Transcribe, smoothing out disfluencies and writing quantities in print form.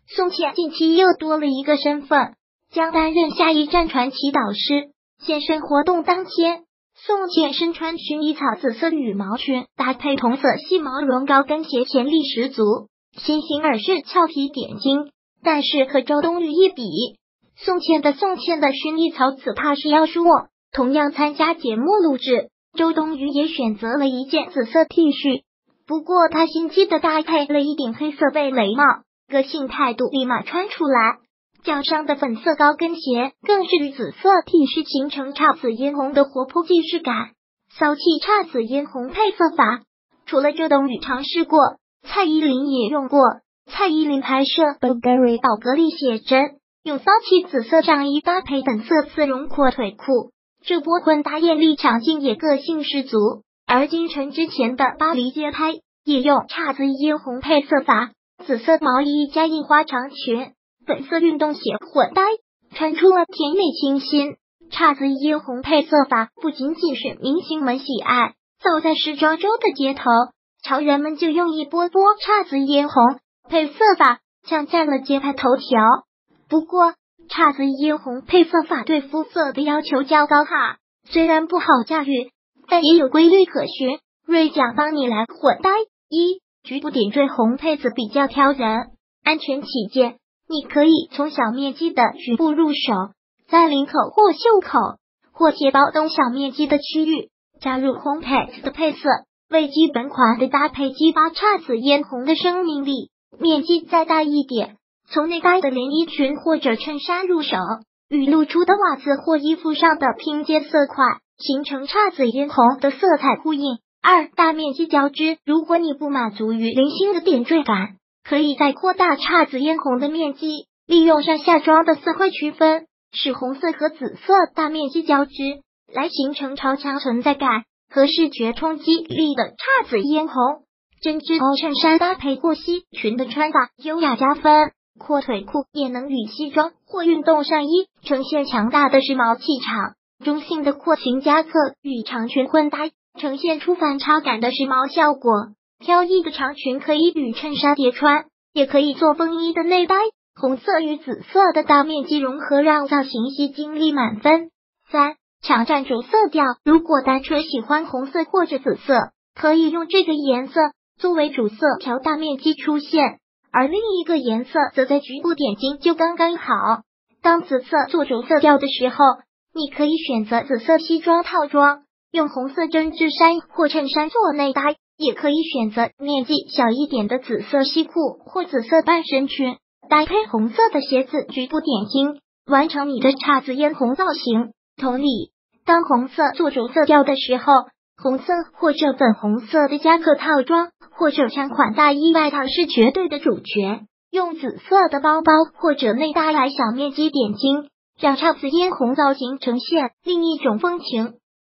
宋茜近期又多了一个身份，将担任下一站传奇导师。现身活动当天，宋茜身穿薰衣草紫色羽毛裙，搭配同色细毛绒高跟鞋，潜力十足，新型而是俏皮点睛。但是和周冬雨一比，宋茜的薰衣草紫怕是要输哦。同样参加节目录制，周冬雨也选择了一件紫色 T 恤，不过她心机的搭配了一顶黑色贝雷帽，个性态度立马穿出来。脚上的粉色高跟鞋更是与紫色 T 恤形成姹紫嫣红的活泼既视感，骚气姹紫嫣红配色法，除了周冬雨尝试过，蔡依林也用过。蔡依林拍摄 Bulgari 宝格丽写真，用骚气紫色上衣搭配粉色丝绒阔腿裤，这波混搭艳丽抢镜也个性十足。而金晨之前的巴黎街拍也用姹紫嫣红配色法，紫色毛衣加印花长裙，粉色运动鞋混搭，穿出了甜美清新。姹紫嫣红配色法不仅仅是明星们喜爱，早在时装周的街头，潮人们就用一波姹紫嫣红配色法抢占了街拍头条。不过姹紫嫣红配色法对肤色的要求较高哈，虽然不好驾驭，但也有规律可循。瑞奖帮你来混搭。一、局部点缀红配子比较挑人，安全起见，你可以从小面积的局部入手，在领口或袖口或贴包等小面积的区域加入红配子的配色，为基本款的搭配激发姹紫嫣红的生命力。面积再大一点，从内搭的连衣裙或者衬衫入手，与露出的袜子或衣服上的拼接色块形成姹紫嫣红的色彩呼应。二、大面积交织，如果你不满足于零星的点缀感，可以再扩大姹紫嫣红的面积，利用上下装的色块区分，使红色和紫色大面积交织，来形成超强存在感和视觉冲击力的姹紫嫣红。针织衬衫搭配过膝裙的穿法优雅加分，阔腿裤也能与西装或运动上衣呈现强大的时髦气场。中性的廓形夹克与长裙混搭，呈现出反差感的时髦效果。飘逸的长裙可以与衬衫叠穿，也可以做风衣的内搭。红色与紫色的大面积融合，让造型吸睛力满分。三、抢占主色调，如果单纯喜欢红色或者紫色，可以用这个颜色作为主色调大面积出现，而另一个颜色则在局部点睛就刚刚好。当紫色做主色调的时候，你可以选择紫色西装套装，用红色针织衫或衬衫做内搭，也可以选择面积小一点的紫色西裤或紫色半身裙，搭配红色的鞋子局部点睛，完成你的姹紫嫣红造型。同理，当红色做主色调的时候，红色或者粉红色的夹克套装或者长款大衣外套是绝对的主角，用紫色的包包或者内搭来小面积点睛，让姹紫嫣红造型呈现另一种风情。